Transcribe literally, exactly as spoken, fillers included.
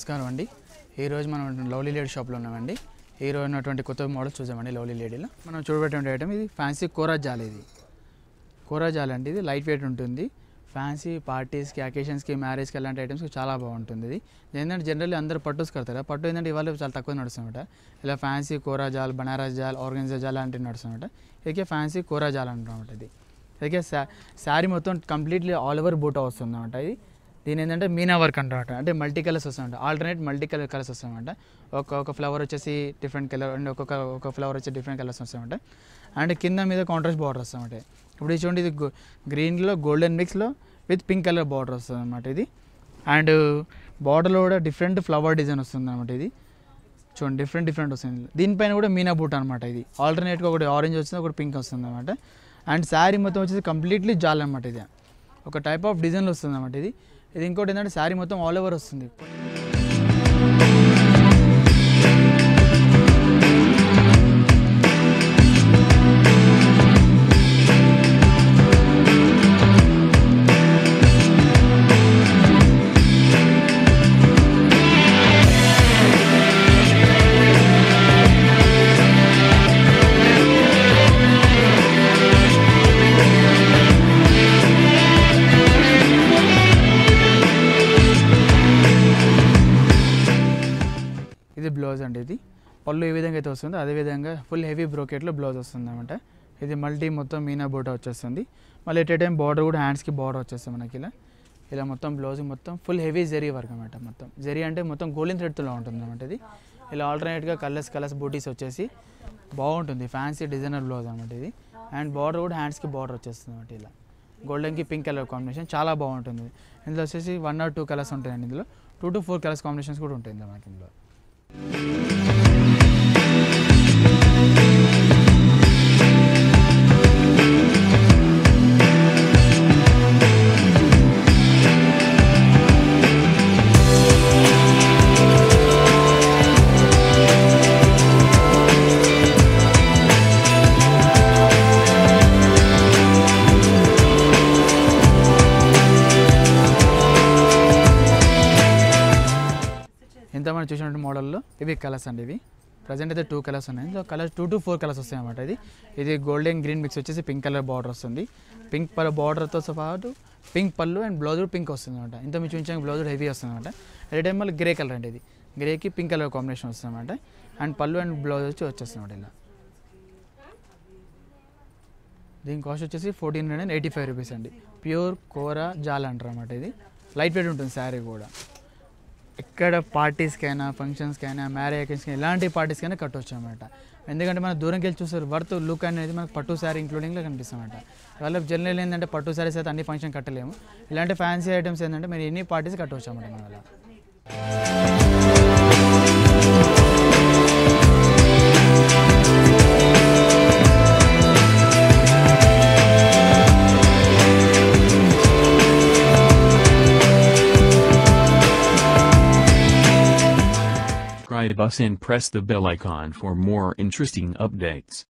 నమస్కారం అండి. ఈరోజు మనం లవ్లీ లేడీ షాప్లో ఉన్నామండి. ఈరోజు ఉన్నటువంటి కొత్త మోడల్స్ చూసామండి. లవ్లీ లేడీలో మనం చూడబెట్టే ఐటమ్ ఇది ఫ్యాన్సీ కోరా జాల్. ఇది కోరా జాల్ అండి. ఇది లైట్ వెయిట్ ఉంటుంది. ఫ్యాన్సీ పార్టీస్కి, అకేషన్స్కి, మ్యారేజ్కి అలాంటి ఐటమ్స్కి చాలా బాగుంటుంది. ఇది ఏంటంటే జనరల్లీ అందరూ పట్టుస్ కడతారు. పట్టు ఏంటంటే ఇవాళ చాలా తక్కువ నడుస్తుందన్నమాట. ఇలా ఫ్యాన్సీ కోరా జాల్, బనారస్ జాల్, ఆర్గన్జా జాల్ లాంటివి నడుస్తుందన్నమాట. ఇదికే ఫ్యాన్సీ కోరా జాల్ అంటున్నమాట. ఇది ఇదికే శా శారీ మొత్తం కంప్లీట్లీ ఆల్ ఓవర్ బూటా వస్తుందన్నమాట. ఇది దీని ఏంటంటే మీనా వర్క్ అంటారట. అంటే మల్టీ కలర్స్ వస్తాయంట. ఆల్టర్నేట్ మల్టీ కలర్ కలర్స్ వస్తాయంట. ఒక ఒక ఫ్లవర్ వచ్చేసి డిఫరెంట్ కలర్ అండ్ ఒక్కొక్క ఒక ఫ్లవర్ వచ్చి డిఫరెంట్ కలర్స్ వస్తాయంట. అండ్ కింద మీద కాంట్రాస్ట్ బార్డర్ వస్తామంట. ఇప్పుడు ఇది చూడండి, ఇది గ్రీన్లో గోల్డెన్ మిక్స్లో విత్ పింక్ కలర్ బార్డర్ వస్తుంది అనమాట. ఇది అండ్ బార్డర్లో కూడా డిఫరెంట్ ఫ్లవర్ డిజైన్ వస్తుంది అనమాట. ఇది చూడండి, డిఫరెంట్ డిఫరెంట్ వస్తుంది. దీనిపైన కూడా మీనా బూట్ అనమాట. ఇది ఆల్టర్నేట్గా ఒకటి ఆరెంజ్ వస్తుంది, ఒకటి పింక్ వస్తుంది అనమాట. అండ్ శారీ మొత్తం వచ్చేసి కంప్లీట్లీ జాల్ అనమాట. ఇది ఒక టైప్ ఆఫ్ డిజైన్లో వస్తుంది అనమాట. ఇది ఇది ఇంకోటి ఏంటంటే శారీ మొత్తం ఆల్ ఓవర్ వస్తుంది. ఇది బ్లౌజ్ అండి. ఇది పళ్ళు ఏ విధంగా అయితే వస్తుందో అదేవిధంగా ఫుల్ హెవీ బ్రోకెట్లో బ్లౌజ్ వస్తుంది అనమాట. ఇది మల్టీ మొత్తం మీనా బూటా వచ్చేస్తుంది. మళ్ళీ ఎట్ ఏ టైం బార్డర్ కూడా హ్యాండ్స్కి బార్డర్ వచ్చేస్తుంది మనకి. ఇలా ఇలా మొత్తం బ్లౌజ్ మొత్తం ఫుల్ హెవీ జరీ వర్క్ అనమాట. మొత్తం జరీ అంటే మొత్తం గోల్డెన్ థ్రెడ్తో ఉంటుంది అనమాట. ఇది ఇలా ఆల్టర్నేట్గా కలర్స్ కలర్స్ బూటీస్ వచ్చేసి బాగుంటుంది. ఫ్యాన్సీ డిజైనర్ బ్లౌజ్ అనమాట. ఇది అండ్ బార్డర్ కూడా హ్యాండ్స్కి బార్డర్ వచ్చేస్తుంది అనమాట. ఇలా గోల్డెన్కి పింక్ కలర్ కాంబినేషన్ చాలా బాగుంటుంది. ఇందులో వచ్చేసి వన్ ఆర్ టూ కలర్స్ ఉంటాయండి. ఇందులో two to four colours combinations కూడా ఉంటాయి మనకి ఇందులో. ఇంత మనం చూసినటువంటి మోడల్లో ఇవి కలర్స్ అండి. ఇవి ప్రజెంట్ అయితే టూ కలర్స్ ఉన్నాయి. ఇందులో colours two to four colours వస్తాయి అన్నమాట. ఇది ఇది గోల్డెన్ గ్రీన్ మిక్స్ వచ్చేసి పింక్ కలర్ బార్డర్ వస్తుంది. పింక్ పల్ బార్డర్తో పాటు పింక్ పళ్ళు అండ్ బ్లౌజ్ పింక్ వస్తుంది అనమాట. ఇంత మీరు చూపించడానికి బ్లౌజ్ హెవీ వస్తుంది అనమాట. అదే టైం మళ్ళీ గ్రే కలర్ అండి. ఇది గ్రేకి పింక్ కలర్ కాంబినేషన్ వస్తుంది అనమాట. అండ్ పళ్ళు అండ్ బ్లౌజ్ వచ్చి వచ్చేస్తుంది అనమాట. ఇలా దీని కాస్ట్ వచ్చేసి fourteen hundred and eighty five rupees అండి. ప్యూర్ కోరా జాల్ అంటారు అనమాట. ఇది లైట్ వెయిట్ ఉంటుంది శారీ కూడా. ఎక్కడ పార్టీస్కైనా, ఫంక్షన్స్కైనా, మ్యారేజ్ అకేషన్స్కి ఎలాంటి పార్టీస్కైనా కట్టవచ్చు అనమాట. ఎందుకంటే మనం దూరంకి వెళ్ళి చూస్తారు వర్త్ లుక్ అనేది మనకు పట్టు శారీ ఇంక్లూడింగ్లో కనిపిస్తుంది అనమాట. వాళ్ళ జనరల్ ఏంటంటే పట్టు శారీస్ అయితే అన్ని ఫంక్షన్ కట్టలేము. ఇలాంటి ఫ్యాన్సీ ఐటమ్స్ ఏంటంటే మీరు ఎన్ని పార్టీస్ కట్టవచ్చు అనమాట మన వల్ల. Subscribe us and press the bell icon for more interesting updates.